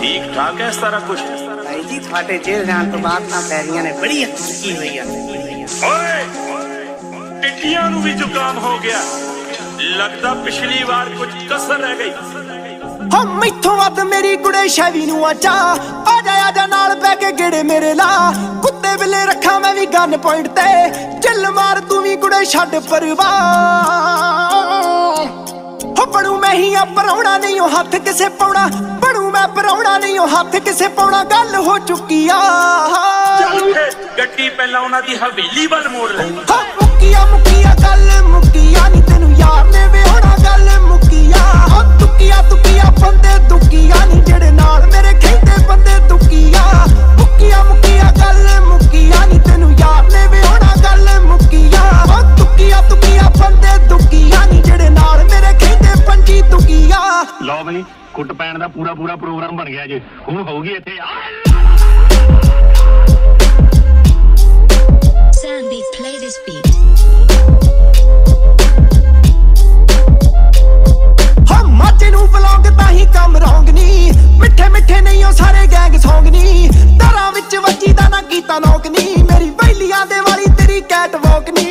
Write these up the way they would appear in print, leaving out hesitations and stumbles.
ठीक ठाक है सारा कुछ भाई जी थोड़े जेल जान तो बाद ना पैरियां ने बड़ी अच्छी की हुई है। ओए टिड्डियां नू भी जुकाम हो गया लगदा पिछली बार कुछ कसर रह गई। हम इथों वध मेरी कुड़े शैवी नू आजा आजा नाल पै के गेड़े मेरे ला कुत्ते बिल्ले रखा मैं भी गन पॉइंट ते चिल मार तू भी कुड़े छड्ड परवाह बनू मैं ही पराउणा नहीं हो हाथ किसे पाउणा बनू मैं पराउणा नहीं हो हाथ किसे पाउणा गल हो चुकी आ गड्डी पहला उन्हां दी हवेली वल मोड़ ले मुक्किया गल मुक्किया नी तेनू यार ने वेहोणा गल मुक्किया तुक्किया बंदे दुक्किया नी जेड़े नाल मेरे खेंदे बंदे दुक्किया मुक्किया गल मुक्किया नी तेनू यार ने वेहोणा गल मुक्किया तुक्किया बंदे दुक्किया नी जेड़े नाल मेरे खेंदे पंजी दुक्किया। लो बई कुट पैण दा पूरा प्रोग्राम बन गया जी हुण होगी इत्थे Sandy, play this beat. हम माचे नू ब्लॉग ताही कम रौंग नी मिठे नहीं हो सारे गैंग सॉन्ग नी दरां विच वजी दा ना कीता नौक नी मेरी बैलियां दे वाली तेरी कैट वॉक नी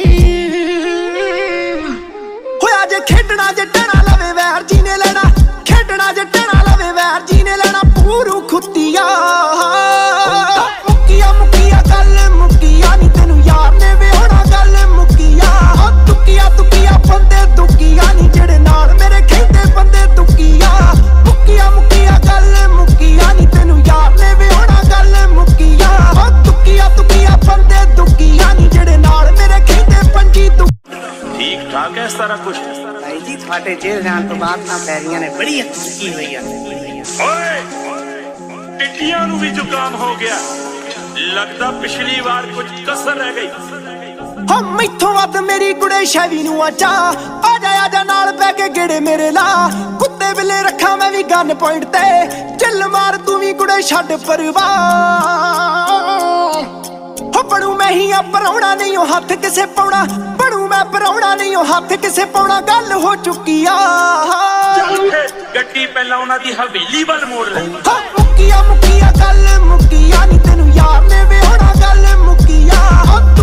होया जे खेडना जे टना लवे वैर जी ने लेना खेडना जे टना लवे वैर जी ने लेना पूरू खुत्तिया मुक्किया गल मुक्किया नी तेनू यार ने वेहोणा गल मुक्किया तुक्किया बंदे दुक्किया नी जेड़े नाल मेरे खेंदे बंदे दुक्किया मुक्किया गल मुक्किया नी तेनू यार ने वेहोणा गल मुक्किया तुक्किया बंदे दुक्किया नी जेड़े नाल मेरे खेंदे पंजी ठीक ठाक है सारा कुछ भाई जी थोड़े जेल जान तो बाद ना पैरियां ने बड़ी अच्छी की हुई है। ओए टिड्डियां नू भी जुकाम हो गया लगदा पिछली बार कुछ कसर रह गई। हम इथों वध मेरी कुड़े शैवी नू आजा आजा नाल पै के गेड़े मेरे ला कुत्ते बिल्ले रखा मैं भी गन पॉइंट ते चिल मार तू भी कुड़े छड्ड परवाह बनू मैं ही पराउणा नहीं हो हाथ किसे पाउणा बनू मैं पराउणा नहीं हो हाथ किसे पाउणा गल हो चुकी आ गड्डी पहला उन्हां दी हवेली वल मोड़ ले मुक्किया गल मुक्किया नी तेनू यार ने वेहोणा गल मुक्किया